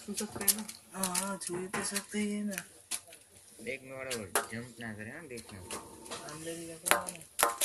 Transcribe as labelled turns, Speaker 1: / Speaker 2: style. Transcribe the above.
Speaker 1: छू सकते हैं ना?
Speaker 2: हाँ छू तो सकते ही है ना।
Speaker 3: देखने वाला जंप ना करे ना, देखना
Speaker 2: अंदर ही रखा है ना।